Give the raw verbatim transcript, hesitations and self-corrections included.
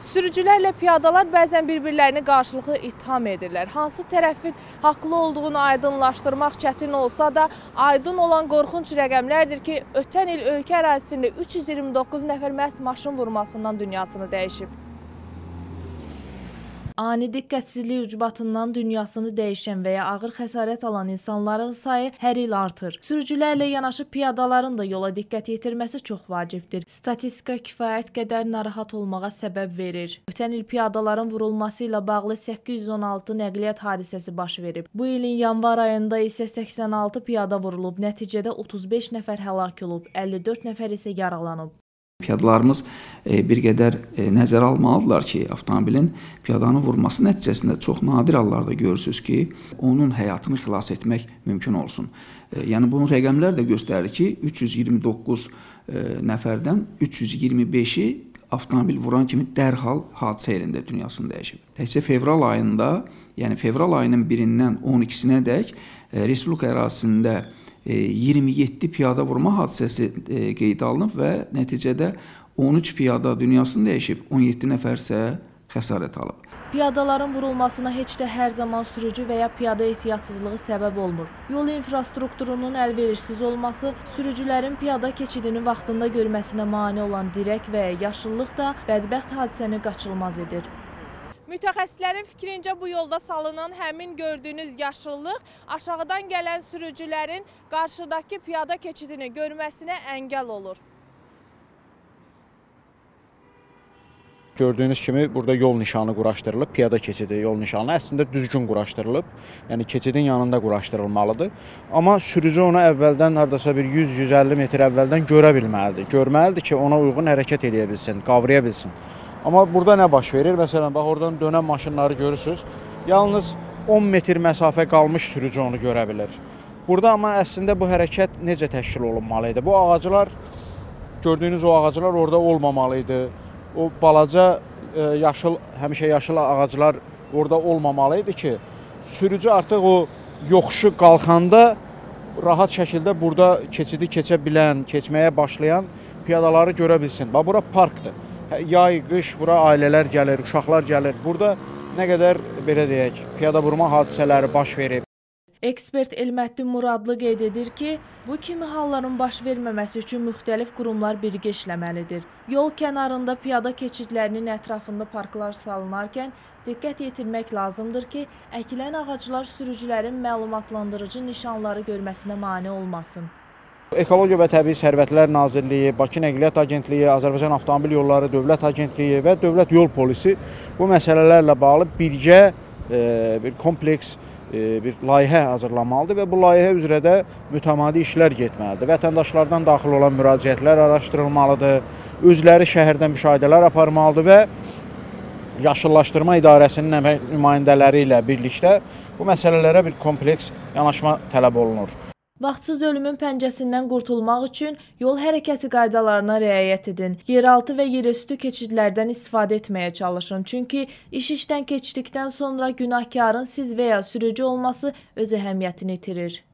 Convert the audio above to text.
Sürücülərlə piyadalar bəzən bir-birlərini qarşılıqlı ittiham edirlər. Hansı tərəfin haqlı olduğunu aydınlaşdırmaq çətin olsa da, aydın olan qorxunc rəqəmlərdir ki, ötən il ölkə ərazisində üç yüz iyirmi doqquz nəfər məhz maşın vurmasından dünyasını dəyişib. Ani diqqətsizlik ucbatından dünyasını dəyişən və ya ağır xəsarət alan insanların sayı hər il artır. Sürücülərlə yanaşı piyadaların da yola diqqət yetirməsi çox vacibdir. Statistika kifayət qədər narahat olmağa səbəb verir. Ötən il piyadaların vurulması ilə bağlı səkkiz yüz on altı nəqliyyat hadisəsi baş verib. Bu ilin yanvar ayında isə səksən altı piyada vurulub, nəticədə otuz beş nəfər həlak olub, əlli dörd nəfər isə yaralanıb. Piyadalarımız bir qədər nəzərə almalıdırlar ki, avtomobilin piyadanın vurması nəticəsində çox nadir hallarda görürsünüz ki, onun həyatını xilas etmək mümkün olsun. Yəni, bunun rəqəmlər də göstərir ki, üç yüz iyirmi doqquz nəfərdən üç yüz iyirmi beşi avtomobil vuran kimi dərhal hadisə yerində dünyasını dəyişib. Təkcə fevral ayında, yəni fevral ayının birindən on ikisinə dək Respublika ərazisində iyirmi yeddi piyada vurma hadisəsi qeydə alınıb və nəticədə on üç piyada dünyasını dəyişib, on yeddi nəfər isə xəsarət alıb. Piyadaların vurulmasına heç də hər zaman sürücü və ya piyada ehtiyatsızlığı səbəb olmur. Yol infrastrukturunun əlverişsiz olması, sürücülərin piyada keçidini vaxtında görməsinə mane olan dirək və ya yaşıllıq da bədbəxt hadisəni qaçılmaz edir. Mütəxəssislərin fikrincə bu yolda salınan həmin gördüyünüz yaşıllıq aşağıdan gələn sürücülərin qarşıdakı piyada keçidini görməsinə əngəl olur. Gördüyünüz kimi burada yol nişanı quraşdırılıb, piyada keçidi yol nişanı əslində düzgün quraşdırılıb, yəni keçidin yanında quraşdırılmalıdır. Amma sürücü ona əvvəldən hardasa bir yüz yüz əlli metr əvvəldən görə bilməlidir. Görməlidir ki, ona uyğun hərəkət edə bilsin, qavraya bilsin. Amma burada nə baş verir? Məsələn, bax, oradan dönən maşınları görürsünüz. Yalnız on metr məsafə qalmış sürücü onu görə bilir. Burada amma əslində bu hərəkət necə təşkil olunmalıydı? Bu ağaclar, gördüyünüz o ağaclar orada olmamalıydı. O balaca e, yaşıl, həmişə yaşıl ağaclar orada olmamalıydı ki, sürücü artıq o yoxuşu qalxanda rahat şəkildə burada keçidi keçə bilən, keçməyə başlayan piyadaları görə bilsin. Bax, bura parkdır. Yay, qış, bura ailələr gəlir, uşaqlar gəlir. Burada nə qədər, belə deyək, piyada vurma hadisələri baş verib. Ekspert Elməddin Muradlı qeyd edir ki, bu kimi halların baş verməməsi üçün müxtəlif qurumlar birgə işləməlidir. Yol kənarında piyada keçidlərinin ətrafında parklar salınarkən diqqət yetirmək lazımdır ki, əkilən ağaclar sürücülərin məlumatlandırıcı nişanları görməsinə mane olmasın. Ekologiya və Təbii Sərvətlər Nazirliyi, Bakı Nəqliyyat Agentliyi, Azərbaycan Avtomobil Yolları Dövlət Agentliyi və Dövlət Yol Polisi bu məsələlərlə bağlı birgə e, bir kompleks e, bir layihə hazırlamalıdır və bu layihə üzrə də mütəmadi işlər getməlidir. Vətəndaşlardan daxil olan müraciətlər araşdırılmalıdır, özləri şəhərdə müşahidələr aparmalıdır və Yaşıllaşdırma İdarəsinin nümayəndələri ilə birlikdə bu məsələlərə bir kompleks yanaşma tələb olunur. Vaxtsız ölümün pəncəsindən qurtulmaq üçün yol hərəkəti qaydalarına riayət edin. Yeraltı və yerüstü keçidlərdən istifadə etməyə çalışın. Çünki iş işdən keçdikdən sonra günahkarın siz və ya sürücü olması öz əhəmiyyətini itirir.